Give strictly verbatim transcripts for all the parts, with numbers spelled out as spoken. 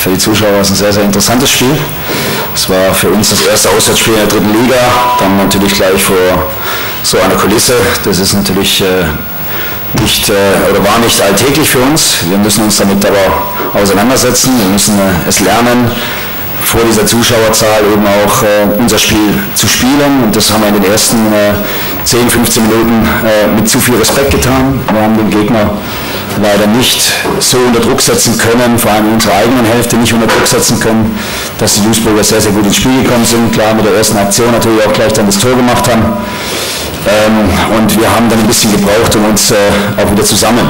für die Zuschauer war es ein sehr, sehr interessantes Spiel. Es war für uns das erste Auswärtsspiel in der dritten Liga, dann natürlich gleich vor so einer Kulisse. Das ist natürlich äh, nicht, äh, oder war nicht alltäglich für uns. Wir müssen uns damit aber auseinandersetzen, wir müssen äh, es lernen, vor dieser Zuschauerzahl eben auch äh, unser Spiel zu spielen. Und das haben wir in den ersten äh, zehn, fünfzehn Minuten äh, mit zu viel Respekt getan. Wir haben den Gegner leider nicht so unter Druck setzen können, vor allem in unserer eigenen Hälfte nicht unter Druck setzen können, dass die Duisburger sehr, sehr gut ins Spiel gekommen sind. Klar, mit der ersten Aktion natürlich auch gleich dann das Tor gemacht haben. Ähm, und wir haben dann ein bisschen gebraucht und uns äh, auch wieder zusammen.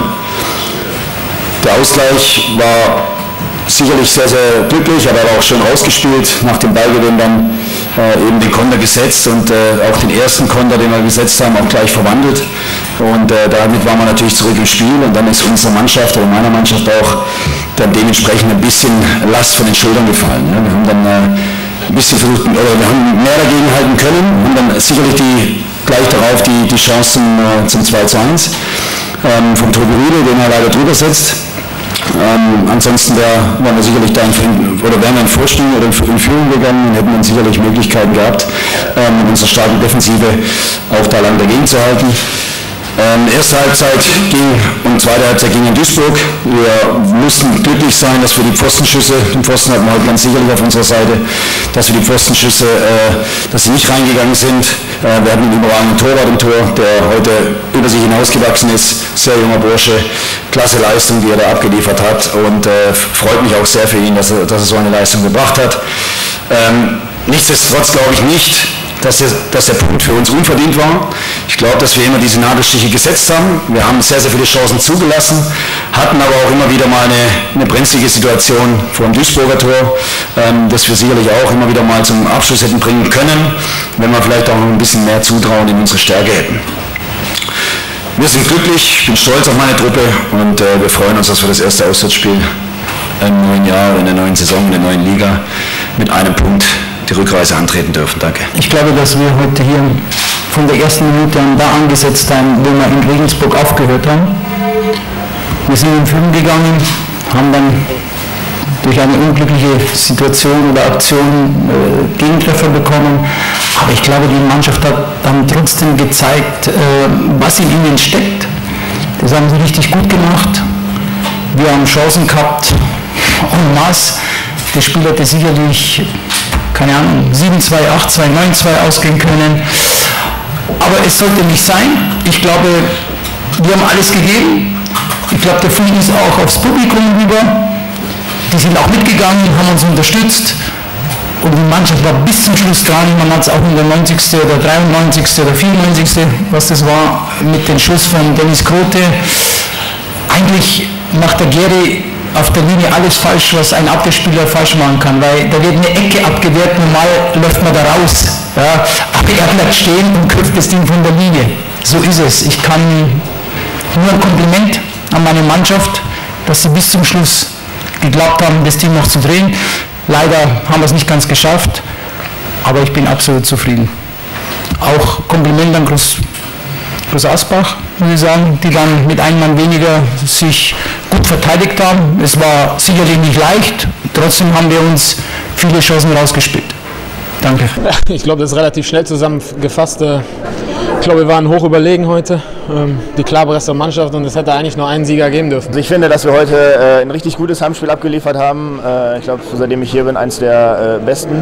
Der Ausgleich war sicherlich sehr, sehr glücklich, aber auch schön rausgespielt. Nach dem Ballgewinn dann äh, eben den Konter gesetzt und äh, auch den ersten Konter, den wir gesetzt haben, auch gleich verwandelt. Und äh, damit waren wir natürlich zurück im Spiel und dann ist unserer Mannschaft oder meiner Mannschaft auch dann dementsprechend ein bisschen Last von den Schultern gefallen. Ja. Wir haben dann äh, ein bisschen versucht, oder wir haben mehr dagegen halten können und dann sicherlich die, gleich darauf die, die Chancen äh, zum zwei zu eins ähm, vom Tobi Rüde, den er leider drüber setzt. Ähm, ansonsten wären wir sicherlich da in, oder wären wir in Vorsprung oder in Führung gegangen, hätten wir sicherlich Möglichkeiten gehabt, ähm, mit unserer starken Defensive auch da lang dagegen zu halten. Ähm, erste Halbzeit ging und zweite Halbzeit ging in Duisburg. Wir mussten glücklich sein, dass wir die Pfostenschüsse, den Pfosten hatten wir heute ganz sicherlich auf unserer Seite, dass wir die Pfostenschüsse, äh, dass sie nicht reingegangen sind. Äh, wir hatten einen überragenden Torwart im Tor, der heute über sich hinausgewachsen ist. Sehr junger Bursche, klasse Leistung, die er da abgeliefert hat und äh, freut mich auch sehr für ihn, dass er, dass er so eine Leistung gebracht hat. Ähm, nichtsdestotrotz glaube ich nicht, Dass der, dass der Punkt für uns unverdient war. Ich glaube, dass wir immer diese Nadelstiche gesetzt haben. Wir haben sehr, sehr viele Chancen zugelassen, hatten aber auch immer wieder mal eine, eine brenzlige Situation vor dem Duisburger Tor, ähm, das wir sicherlich auch immer wieder mal zum Abschluss hätten bringen können, wenn wir vielleicht auch noch ein bisschen mehr Zutrauen in unsere Stärke hätten. Wir sind glücklich, ich bin stolz auf meine Truppe und äh, wir freuen uns, dass wir das erste Auswärtsspiel im neuen Jahr, in der neuen Saison, in der neuen Liga mit einem Punkt die Rückreise antreten dürfen. Danke. Ich glaube, dass wir heute hier von der ersten Minute an da angesetzt haben, wo wir in Regensburg aufgehört haben. Wir sind in Führung gegangen, haben dann durch eine unglückliche Situation oder Aktion äh, Gegentreffer bekommen. Aber ich glaube, die Mannschaft hat dann trotzdem gezeigt, äh, was in ihnen steckt. Das haben sie richtig gut gemacht. Wir haben Chancen gehabt en masse. Das Spiel hätte sicherlich, keine Ahnung, sieben zwei, acht zwei, neun zwei ausgehen können. Aber es sollte nicht sein. Ich glaube, wir haben alles gegeben. Ich glaube, der Frieden ist auch aufs Publikum rüber. Die sind auch mitgegangen, haben uns unterstützt. Und die Mannschaft war bis zum Schluss dran. Man hat es auch in der neunzigsten oder dreiundneunzigsten oder vierundneunzigsten was das war, mit dem Schuss von Dennis Grote. Eigentlich macht der Geri auf der Linie alles falsch, was ein Abwehrspieler falsch machen kann, weil da wird eine Ecke abgewehrt, normal läuft man da raus, ja, aber er bleibt stehen und köpft das Ding von der Linie. So ist es. Ich kann nur ein Kompliment an meine Mannschaft, dass sie bis zum Schluss geglaubt haben, das Ding noch zu drehen. Leider haben wir es nicht ganz geschafft, aber ich bin absolut zufrieden. Auch Kompliment an Groß, Groß Asbach, muss ich sagen, die dann mit einem Mann weniger sich gut verteidigt haben. Es war sicherlich nicht leicht, trotzdem haben wir uns viele Chancen rausgespielt. Danke. Ja, ich glaube, das ist relativ schnell zusammengefasst. Ich glaube, wir waren hoch überlegen heute, die klar bessere Mannschaft, und es hätte eigentlich nur einen Sieger geben dürfen. Also ich finde, dass wir heute ein richtig gutes Heimspiel abgeliefert haben. Ich glaube, seitdem ich hier bin, eins der besten.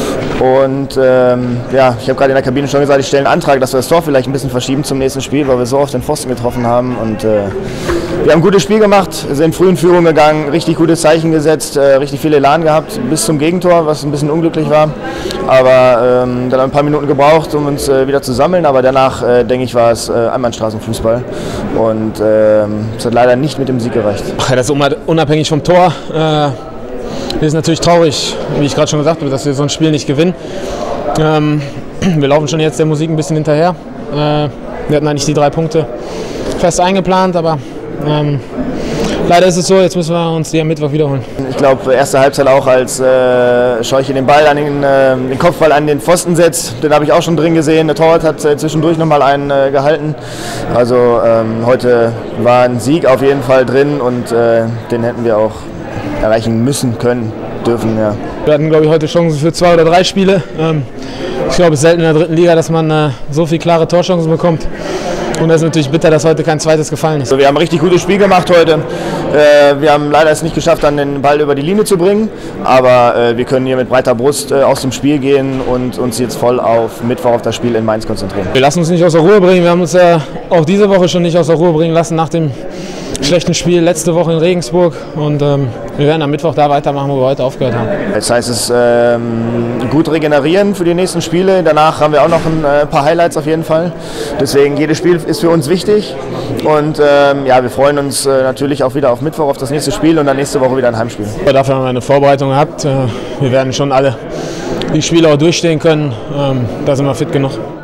Und ähm, ja, ich habe gerade in der Kabine schon gesagt, ich stelle einen Antrag, dass wir das Tor vielleicht ein bisschen verschieben zum nächsten Spiel, weil wir so oft den Pfosten getroffen haben. Und äh, wir haben ein gutes Spiel gemacht, sind früh in Führung gegangen, richtig gute Zeichen gesetzt, äh, richtig viel Elan gehabt bis zum Gegentor, was ein bisschen unglücklich war. Aber ähm, dann haben wir ein paar Minuten gebraucht, um uns äh, wieder zu sammeln. Aber danach, äh, denke ich, war es äh, Einbahnstraßenfußball. Und äh, es hat leider nicht mit dem Sieg gereicht. Das ist unabhängig vom Tor. Äh Wir sind natürlich traurig, wie ich gerade schon gesagt habe, dass wir so ein Spiel nicht gewinnen. Ähm, wir laufen schon jetzt der Musik ein bisschen hinterher. Äh, wir hatten eigentlich die drei Punkte fest eingeplant, aber ähm, leider ist es so, jetzt müssen wir uns die am Mittwoch wiederholen. Ich glaube, erste Halbzeit auch, als äh, Scheuche den Ball an den, äh, den Kopfball an den Pfosten setzt, den habe ich auch schon drin gesehen. Der Torwart hat äh, zwischendurch nochmal einen äh, gehalten. Also ähm, heute war ein Sieg auf jeden Fall drin und äh, den hätten wir auch erreichen müssen können. dürfen. Ja. Wir hatten, glaube ich, heute Chancen für zwei oder drei Spiele. Ähm, ich glaube, es ist selten in der dritten Liga, dass man äh, so viele klare Torchancen bekommt. Und das ist natürlich bitter, dass heute kein zweites gefallen ist. Also wir haben ein richtig gutes Spiel gemacht heute. Äh, wir haben leider es nicht geschafft, dann den Ball über die Linie zu bringen. Aber äh, wir können hier mit breiter Brust äh, aus dem Spiel gehen und uns jetzt voll auf Mittwoch auf das Spiel in Mainz konzentrieren. Wir lassen uns nicht aus der Ruhe bringen. Wir haben uns ja auch diese Woche schon nicht aus der Ruhe bringen lassen nach dem schlechten Spiel letzte Woche in Regensburg. Und ähm, wir werden am Mittwoch da weitermachen, wo wir heute aufgehört haben. Das heißt, es ähm, gut regenerieren für die nächsten Spiele. Danach haben wir auch noch ein äh, paar Highlights auf jeden Fall. Deswegen, jedes Spiel ist für uns wichtig. Und ähm, ja, wir freuen uns äh, natürlich auch wieder auf Mittwoch, auf das nächste Spiel und dann nächste Woche wieder ein Heimspiel. Dafür haben wir eine Vorbereitung gehabt. Wir werden schon alle die Spiele auch durchstehen können. Ähm, da sind wir fit genug.